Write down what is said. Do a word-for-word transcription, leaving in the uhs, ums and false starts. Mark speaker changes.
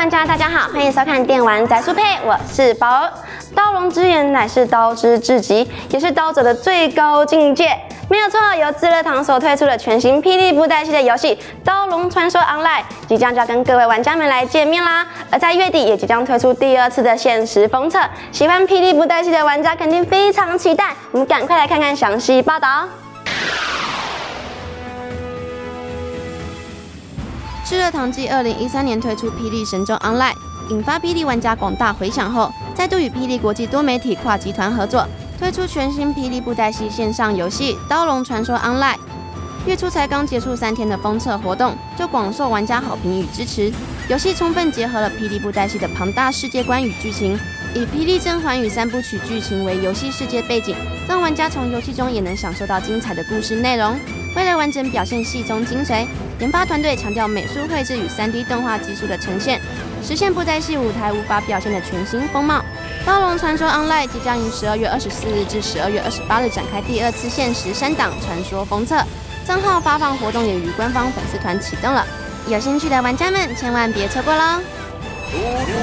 Speaker 1: 玩家大家好，欢迎收看电玩宅速配，我是宝儿。刀龙之眼乃是刀之至极，也是刀者的最高境界。没有错，由智乐堂所推出的全新霹雳布袋戏的游戏《刀龙传说 Online》即将就要跟各位玩家们来见面啦。而在月底也即将推出第二次的限时封测，喜欢霹雳布袋戏的玩家肯定非常期待。我们赶快来看看详细报道。
Speaker 2: 智乐堂继二零一三年推出《霹雳神州 Online》，引发霹雳玩家广大回响后，再度与霹雳国际多媒体跨集团合作，推出全新霹雳布袋戏线上游戏《刀龙传说 Online》。月初才刚结束三天的封测活动，就广受玩家好评与支持。游戏充分结合了霹雳布袋戏的庞大世界观与剧情，以《霹雳甄嬛》与三部曲剧情为游戏世界背景，让玩家从游戏中也能享受到精彩的故事内容。为了完整表现戏中精髓， 研发团队强调美术绘制与 三 D 动画技术的呈现，实现布袋戏舞台无法表现的全新风貌。《刀龙传说 Online》即将于十二月二十四日至十二月二十八日展开第二次限时三档传说封测，账号发放活动也于官方粉丝团启动了，有兴趣的玩家们千万别错过喽！